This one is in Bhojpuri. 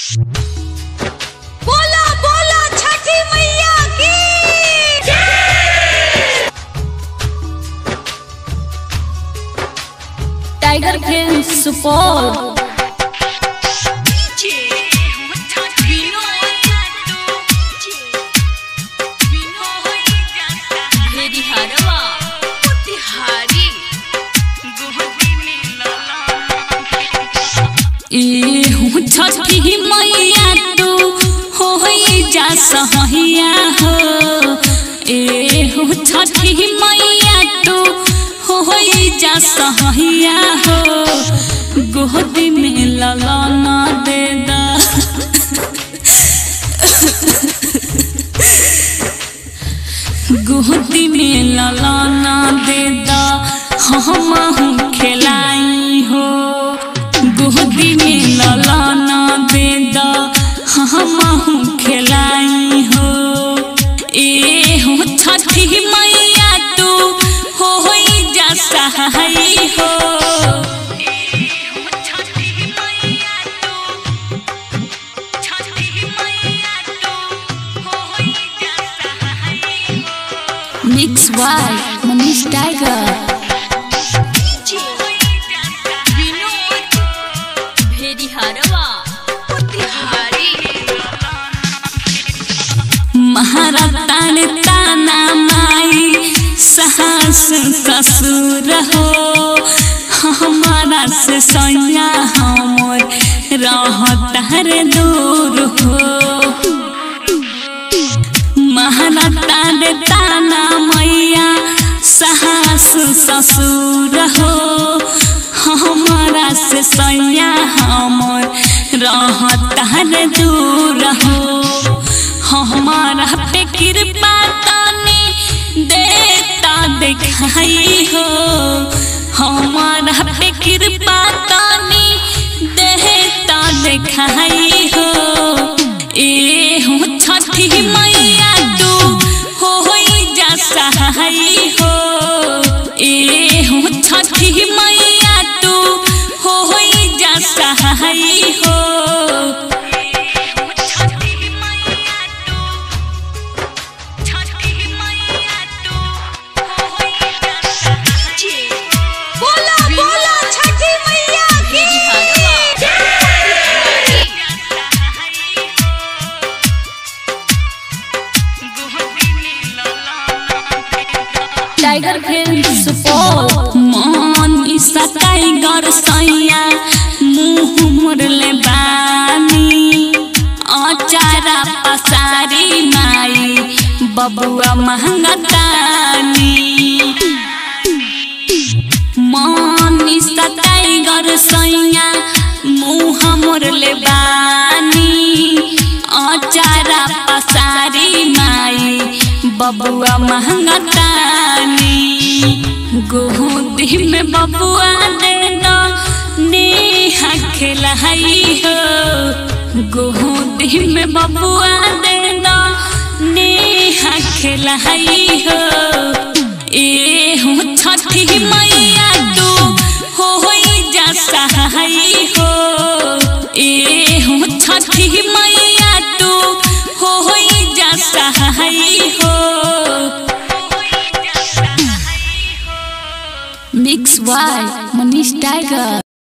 बोला बोला छठी मैया की टाइगर फिल्म्स सुपौल। छठी मैया तू हो जा सहैया हो, छठी मैया तू हो जा सहैया हो, गोदी में ललाना दे दा गोदी में ललाना दे दा हम खिलाई हो, गोदी में ललाना दे दा हम खिलाई हो। छठी मैया तू हो जा सहाय हो, मिक्स बाय मनीष टाइगर। महारतान ताना माई सास ससुर हो, हमारा से सैया हमर रहतार दूर हो। महारतान ताना मैया सास ससुर हो, हमारा से सैया हमर रहतार दूर हो। हमारा पे कृपा ताने देता दिखाई हो, हमारा पे कृपा ताने देता दिखाई हो। छठी मैया तू हो जा सहाय हो, छठी मैया तू हो जा सहाय हो। Tiger films Supaul. मन ईसा टाइगर सैया मुँह मुरले बानी, अचारा पसारी माई बबुआ महंगतानी। मन ईसा टाइगर सैया मुँह मुरले बानी, अचारा पसारी माई बबुआ महंगतानी। गोदी में बबुआ दे दो नेहा खिलाई हो, गोदी में बबुआ दे दो नेहा खिलाई हो। छठी मैया तू हो जा सहाय हो, छठी मैया तू हो जा सहाय हो। Mix by Manish tiger.